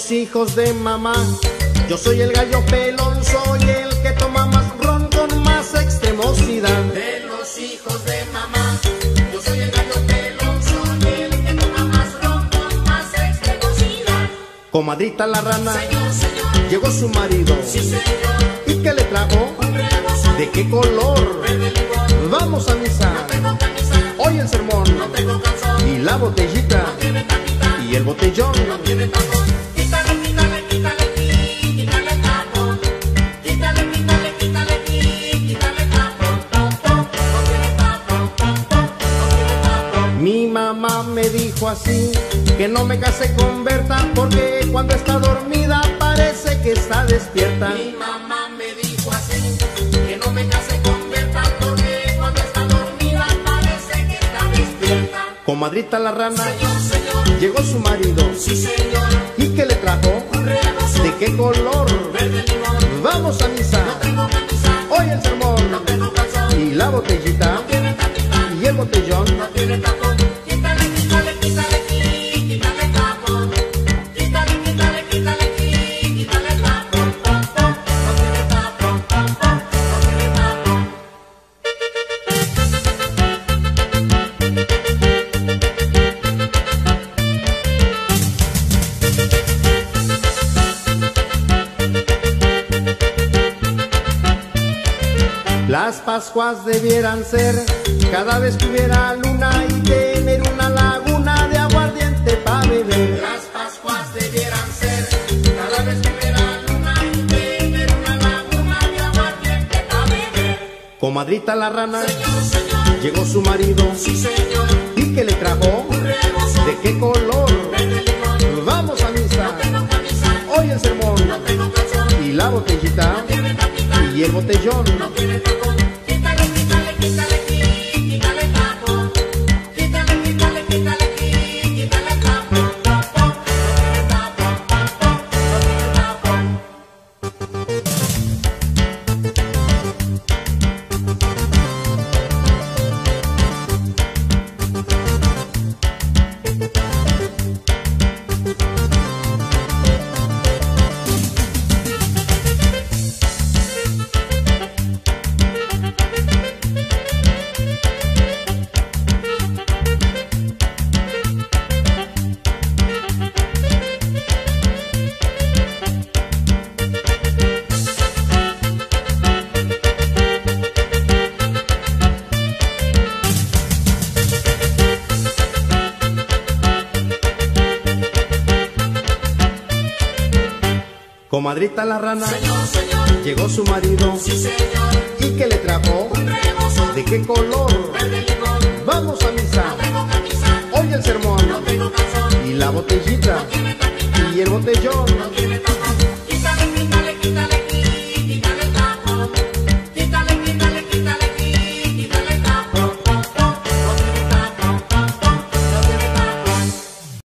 los hijos de mamá. Yo soy el gallo pelón, soy el que toma más ron con más extremosidad. De los hijos de mamá, yo soy el gallo pelón, soy el que toma más ron con más extremosidad. Comadrita la rana, Señor, señor, llegó su marido. sí señor, ¿Y qué le trajo? un rebozo, ¿De qué color? verde limón. Vamos a misa. No tengo camisa, Hoy el sermón no tengo calzón, y la botellita no tiene tapita, y el botellón. no tiene tapón. Quítale, quítale, quítale aquí, quítale tapón. Quítale, quítale, quítale aquí, quítale tapón. No tiene tapón, no tiene tapón. Mi mamá me dijo así, que no me case con Berta, porque cuando está dormida parece que está despierta. Mi mamá me dijo así, que no me case con Berta, porque cuando está dormida parece que está despierta. Comadrita la rana, Señor, señor, llegó su marido. sí señor, ¿Y qué le trajo? un rebozo, ¿De qué color? verde limón. Vamos a misa. No tengo camisa, Hoy el sermón no tengo calzón, y la botellita no tiene tapita, y el botellón. no tiene tapón. Quítale, quítale, quítale aquí, quítale tapón. Quítale, quítale, quítale aquí, quítale tapón. No tiene tapón, no tiene tapón. Las Pascuas debieran ser cada vez que hubiera luna y tener una laguna de aguardiente para beber. Las Pascuas debieran ser cada vez que hubiera luna y tener una laguna de aguardiente para beber. Comadrita la rana, Señor, señor, llegó su marido. sí señor, ¿Y qué le trajo? un rebozo, ¿De qué color? verde limón. Vamos a misa. No tengo camisa, Hoy el sermón no tengo calzón, y la botellita no tiene tapita, y el botellón. no tiene tapón. Quítale, quítale, quítale aquí, quítale tapón. Quítale, quítale, quítale aquí, quítale tapón. No tiene tapón, no tiene tapón. Comadrita la rana, Señor, señor, llegó su marido. sí señor, ¿Y qué le trajo? un rebozo, ¿De qué color? verde limón. Vamos a misa. No tengo camisa, Hoy el sermón no tengo calzón, y la botellita no tiene tapita, y el botellón. no tiene